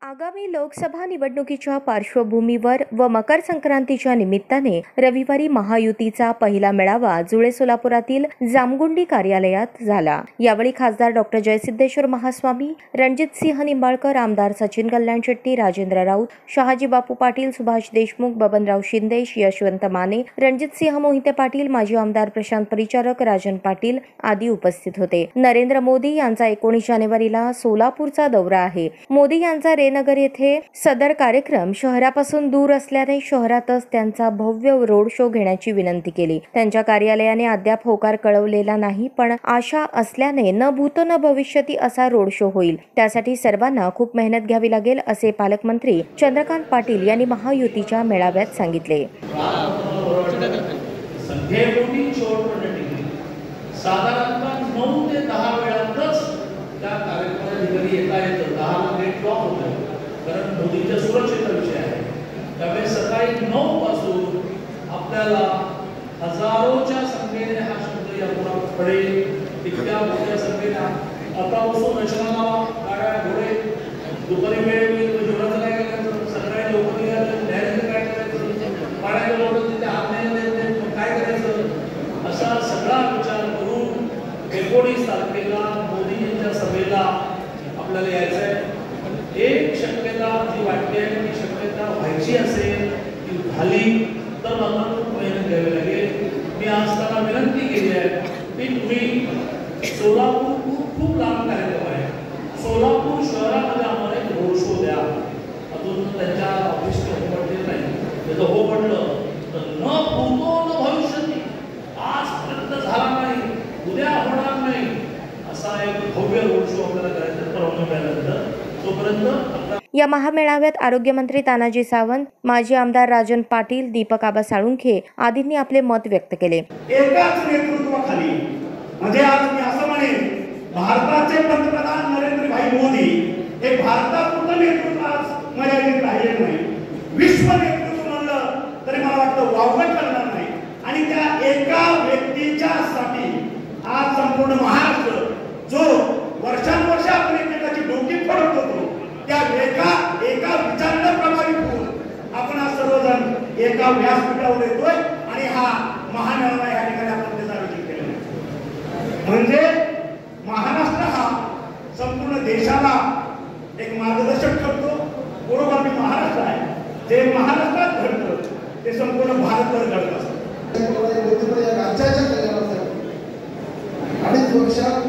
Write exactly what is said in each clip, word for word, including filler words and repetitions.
आगामी लोकसभा निवडणुकीच्या पार्श्वभूमीवर व मकर संक्रांतीच्या निमित्ताने रविवारी महायुतीचा पहिला मेळावा जुळे सोलापुरातील जामगुंडी कार्यालयात झाला। यावेळी खासदार डॉक्टर जयसिद्धेश्वर महास्वामी, रणजितसिंह निंबाळकर, आमदार सचिन कल्याणशेट्टी, राजेंद्र राऊत, शहाजी बापू पाटील, सुभाष देशमुख, बबनराव शिंदे, यशवंत माने, रणजितसिंह मोहिते पाटील, माजी आमदार प्रशांत परिचारक, राजन पाटील आदी उपस्थित होते। नरेंद्र मोदी यांचा एकोणीस जानेवारीला सोलापूरचा दौरा आहे। मोदी यांचा नगर येथे सदर कार्यक्रम शहरापासून दूर असल्याने शहरातच त्यांचा भव्य रोड शो घेण्याची विनंती केली। त्यांच्या कार्यालयाने अद्याप होकार कळवलेला नाही, पण आशा असल्याने न भूतो न भविष्यती असा रोड शो होईल। त्यासाठी सर्वांना खूप मेहनत घ्यावी लागेल असे पालकमंत्री चंद्रकांत पाटील यांनी महायुतीच्या मेळाव्यात सांगितले। साधारणतः नऊ ते दहा वेळातच त्या कार्यक्रमाला येता येतं, दहा गेट ब्लॉक होतं, कारण मोदींच्या सुरक्षेचा विषय आहे। त्यामुळे सकाळी नऊ पासून आपल्याला हजारोच्या संख्येने हा शब्द यापुढे तितक्या मोठ्या संख्येने आता बसून रचनाला गाड्या घोडे दुपारी वेळ मिळेल जेवणाचं काय करायचं, सकाळी लवकर निघायचं, न्यायालयाचं काय करायचं, पाण्याचं लोटं तिथे हात नाही काय करायचं, असा सगळा विचार करून एकोणीस तारखेला मोदींच्या सभेला आपल्याला यायचं आहे। एक शक्यता जी वाटते आहे ती शक्यता व्हायची असेल ती झाली तर मला खूप मेहनत घ्यावी लागेल। मी आज त्यांना विनंती केली आहे की तुम्ही सोलापूर खूप खूप लांब कार्यक्रम आहे, सोलापूर शहरामध्ये आम्हाला एक रोड शो द्या। अजून त्यांच्या ऑफिसचे हो पडले नाही, त्याचं हो पडलं तर न भूतो न भविष्यती, आजपर्यंत झाला नाही, उद्या होणार नाही, असा एक भव्य रोड शो आपल्याला करायचा परवानगी मिळाल्यानंतर तोपर्यंत। या महामेळाव्यात आरोग्यमंत्री तानाजी सावंत, माजी आमदार राजन पाटील, दीपक आबा साळुंखे आदींनी आपले मत व्यक्त केले। एकाच नेतृत्वाखाली म्हणजे आज मी असं म्हणेन भारताचे पंतप्रधान नरेंद्र भाई मोदी हे भारतापुरतं नेतृत्व आज मर्यादित राहिले नाही, विश्व नेतृत्व म्हणलं तरी मला वाटतं वावगं करणार नाही। आणि त्या एका व्यक्तीच्या साठी आज संपूर्ण महाराष्ट्र जो वर्षानुवर्ष आपण एकमेकाची डोकी फोडत होतो, त्या एका एका विचाराने प्रभावित होऊन आपण आज सर्वजण एका व्यासपीठावर येतोय आणि हा महामेळावा या ठिकाणी आपण त्याचं आयोजन केलं। म्हणजे महाराष्ट्र हा संपूर्ण देशाला एक मार्गदर्शक ठरतो। बरोबर मी महाराष्ट्र आहे, जे महाराष्ट्रात घडतं ते संपूर्ण भारतभर घडत असतं। राज्याच्या कल्याणासाठी अडीच वर्षात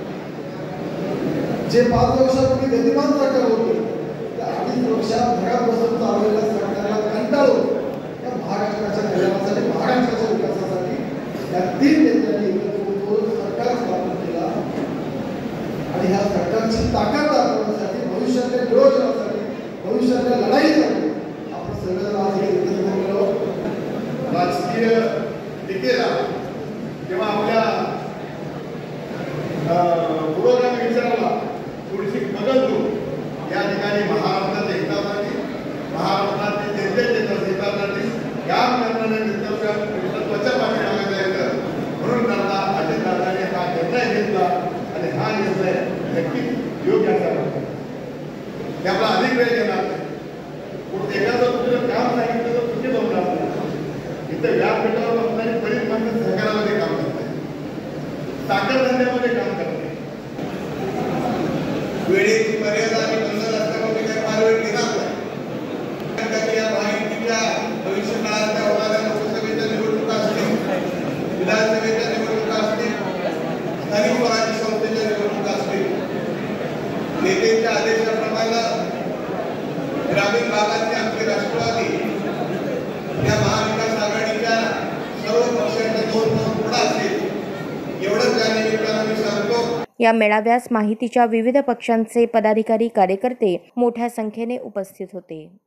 जे पाच वर्षापूर्वी गतिमान सरकार होते त्या अडीच वर्षात घरात बसून चाललेल्या सरकारला कंटाळून त्या महाराष्ट्राच्या कल्याणासाठी, महाराष्ट्राच्या विकासासाठी या तीन नेत्यांनी सरकार स्थापन केला आणि ह्या सरकारची ताकद दाखवण्यासाठी, भविष्यातल्या नियोजनासाठी, भविष्यातल्या लढाईसाठी आपण सगळ्यांना आज एकत्र जमलो। राजकीय टीकेला किंवा आपल्या पुरोगामी विचाराला थोडीशी बदल करून या ठिकाणी महाराष्ट्रात एकतासाठी, महाराष्ट्रातील जनतेच्या हितासाठी काम करणाऱ्या नेतृत्वाच्या पाठीमागे जायचं म्हणून दादा अजितदादांनी हा निर्णय घेतला आणि हा निर्णय नक्कीच योग्य असावा। ते आपला अधिक वेळ घेणार नाही, पण एखादं तुझं काम सांगितलं तर तुझे दोन असणार इथं व्यासपीठावर बसणारी बरीच माणसं सहकारामध्ये काम करतात, साखर धंद्यामध्ये काम करतात। वेळेची मर्यादा आणि बंधन असल्यामुळे काही फार वेळ घेणार नाही। या माहितीच्या भविष्य काळात होणाऱ्या लोकसभेच्या निवडणुका असतील, विधानसभेच्या निवडणुका असतील, स्थानिक स्वराज्य संस्थेच्या निवडणुका असतील, नेत्यांच्या आदेशाप्रमाणे ग्रामीण भागातले आमचे राष्ट्रवादी या महाविकास आघाडीच्या सर्व पक्षांच्या दोन पुढे असतील एवढंच या निमित्तानं मी सांगतो। या मेळाव्यास माहितीच्या विविध पक्षांचे पदाधिकारी, कार्यकर्ते मोठ्या संख्येने उपस्थित होते।